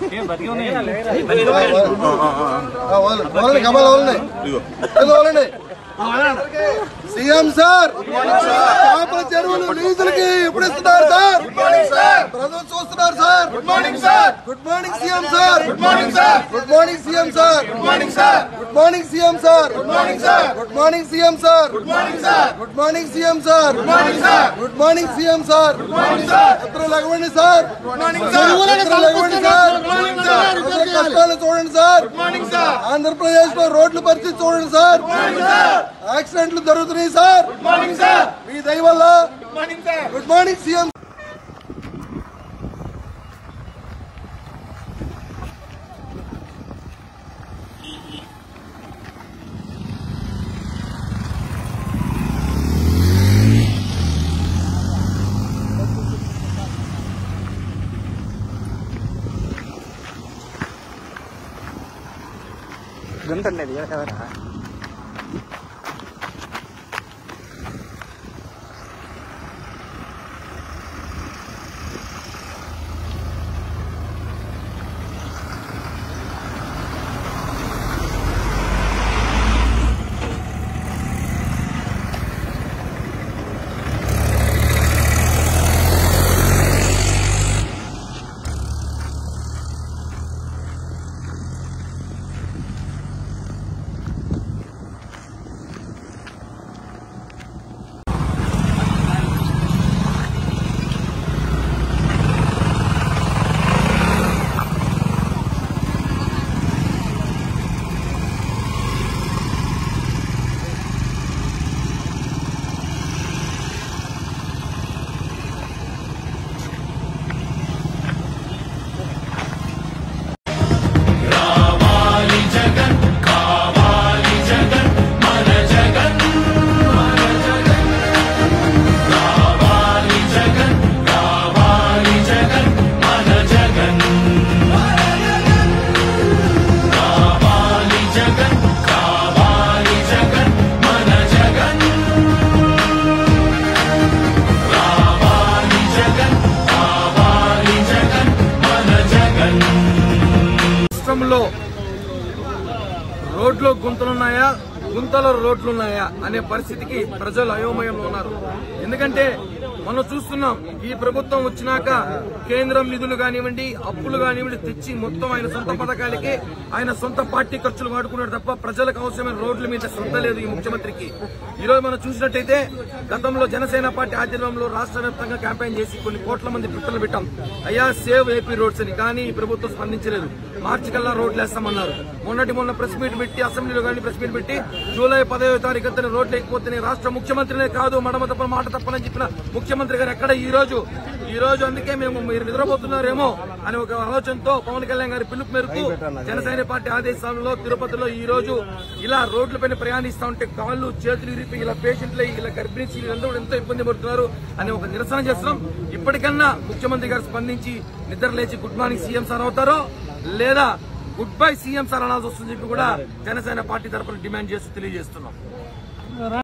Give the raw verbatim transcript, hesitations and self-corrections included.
CM sir చేపల చెరువులు లీజులకి ఎప్పుడు ఇస్తున్నారు సార్? ప్రజలు చూస్తున్నారు sir. Good morning sir. Good morning CM sir. Good morning sir. Good morning CM sir. Good morning sir. Good morning CM sir. Good morning sir. Good morning CM sir. Good morning sir. Good morning CM sir. Good morning sir. Good morning CM sir. Good morning sir. ఇద్దరు లగవండి sir. Good morning sir. ఇద్దరు లగవండి sir. Good morning sir. ప్రజల కష్టాలు చూడండి sir. Good morning sir. Andhra Pradesh లో రోడ్ల పరిస్థితి చూడండి sir. Good morning sir. యాక్సిడెంట్లు జరుగుతున్నాయి సార్. Good morning sir. మీ దయ వల్ల. Good morning sir. Good morning CM. గంటలేదు ఎవరా రోడ్లు గుంతలున్నాయా గుంతల రోడ్లున్నాయా అనే పరిస్థితికి ప్రజలు అయోమయంలో ఉన్నారు. ఎందుకంటే మనం చూస్తున్నాం ఈ ప్రభుత్వం వచ్చినాక కేంద్రం నిధులు కానివ్వండి అప్పులు కానివ్వండి తెచ్చి మొత్తం ఆయన సొంత పథకాలకి ఆయన సొంత పార్టీ ఖర్చులు వాడుకున్నాడు తప్ప ప్రజలకు అవసరమైన రోడ్ల మీద శ్రద్ధ లేదు ఈ ముఖ్యమంత్రికి. ఈ రోజు మనం చూసినట్టయితే గతంలో జనసేన పార్టీ ఆధ్వర్యంలో రాష్ట్ర వ్యాప్తంగా క్యాంపెయిన్ చేసి కొన్ని కోట్ల మంది పిట్టలు పెట్టాం అయ్యా సేవ్ ఏపీ రోడ్స్ అని. కానీ ఈ ప్రభుత్వం స్పందించలేదు. మార్చి కల్లా రోడ్లు వేస్తామన్నారు. మొన్నటి మొన్న ప్రెస్ మీట్ పెట్టి అసెంబ్లీలో కానీ ప్రెస్ మీట్ పెట్టి జూలై పదవ తారీఖు అంతా రోడ్లు లేకపోతే రాష్ట్ర ముఖ్యమంత్రినే కాదు మడమ తప్ప మాట తప్పనని చెప్పిన ముఖ్యమంత్రి గారు ఎక్కడ ఈ రోజు ఈ రోజు అందుకే మేము మీరు నిద్రపోతున్నారేమో అని ఒక ఆలోచనతో పవన్ కళ్యాణ్ గారి పిలుపు మేరకు జనసేన పార్టీ ఆదేశాలలో తిరుపతిలో ఈ రోజు ఇలా రోడ్లపైన ప్రయాణిస్తా ఉంటే కాళ్ళు చేతులు ఇరిపి ఇలా పేషెంట్లు ఇలా గర్భిణీ స్త్రీలందరూ ఎంతో ఇబ్బంది పడుతున్నారు అని ఒక నిరసన చేస్తున్నాం. ఇప్పటికన్నా ముఖ్యమంత్రి గారు స్పందించి నిద్ర లేచి గుడ్ మార్నింగ్ సీఎం సార్ అవుతారో లేదా గుడ్ బై సీఎం సార్ అనాల్సి వస్తుందని చెప్పి కూడా జనసేన పార్టీ తరఫున డిమాండ్ చేస్తూ తెలియజేస్తున్నాం.